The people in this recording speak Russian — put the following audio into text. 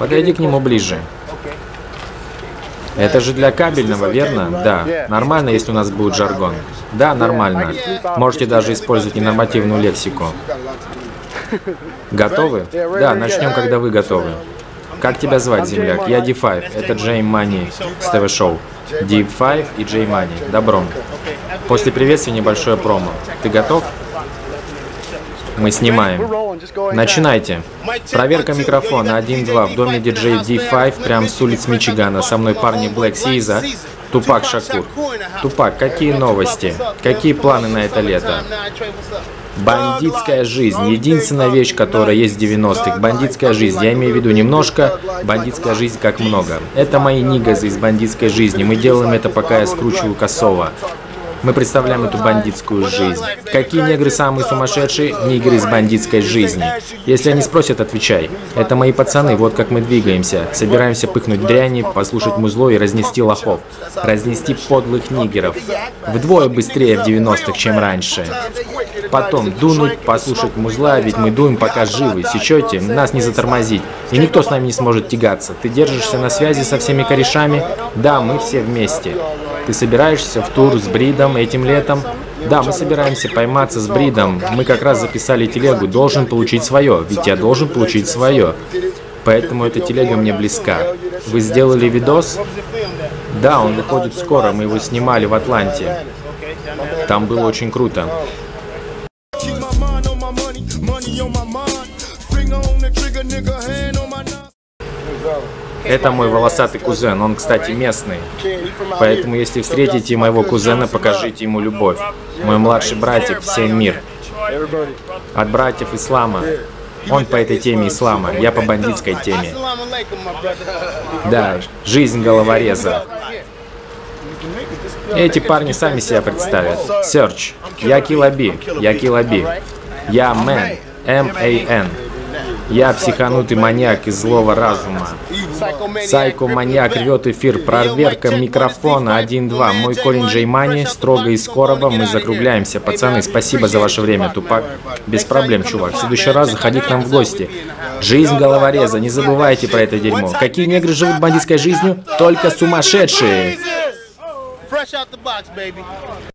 Подойди к нему ближе. Это же для кабельного, верно? Да. Нормально, если у нас будет жаргон? Да, нормально. Можете даже использовать ненормативную лексику. Готовы? Да, начнем, когда вы готовы. Как тебя звать, земляк? Я D5. Это Джей Мани с ТВ-шоу. D5 и Джей Мани. Добро. После приветствия небольшое промо. Ты готов? Мы снимаем. Начинайте. Проверка микрофона 1-2 в доме диджей D5 прямо с улиц Мичигана. Со мной парни Black Caesar, Тупак Шакур. Тупак, какие новости? Какие планы на это лето? Бандитская жизнь. Единственная вещь, которая есть в 90-х. Бандитская жизнь. Я имею в виду немножко, бандитская жизнь как много. Это мои нигазы из бандитской жизни. Мы делаем это, пока я скручиваю косово. Мы представляем эту бандитскую жизнь. Какие негры самые сумасшедшие? Негры из бандитской жизни. Если они спросят, отвечай. Это мои пацаны, вот как мы двигаемся. Собираемся пыхнуть дряни, послушать музло и разнести лохов. Разнести подлых нигеров. Вдвое быстрее в 90-х, чем раньше. Потом дунуть, послушать музла, ведь мы дуем пока живы. Сечете? Нас не затормозить. И никто с нами не сможет тягаться. Ты держишься на связи со всеми корешами? Да, мы все вместе. Ты собираешься в тур с Бридом этим летом? Да, мы собираемся пойматься с Бридом. Мы как раз записали телегу «Должен получить свое», ведь я должен получить свое. Поэтому эта телега мне близка. Вы сделали видос? Да, он выходит скоро, мы его снимали в Атланте. Там было очень круто. Это мой волосатый кузен, он, кстати, местный. Поэтому, если встретите моего кузена, покажите ему любовь. Мой младший братик, всем мир. От братьев ислама. Он по этой теме ислама, я по бандитской теме. Да, жизнь головореза. Эти парни сами себя представят. Search. Я Килаби. Я Килаби. Я Мэн. M-A-N. Я психанутый маньяк из злого разума. Сайко-маньяк рвет эфир. Проверка микрофона 1-2. Мой корень Джей Мани. Строго из короба. Мы закругляемся. Пацаны, спасибо за ваше время, Тупак. Без проблем, чувак. В следующий раз заходи к нам в гости. Жизнь головореза. Не забывайте про это дерьмо. Какие негры живут бандитской жизнью? Только сумасшедшие.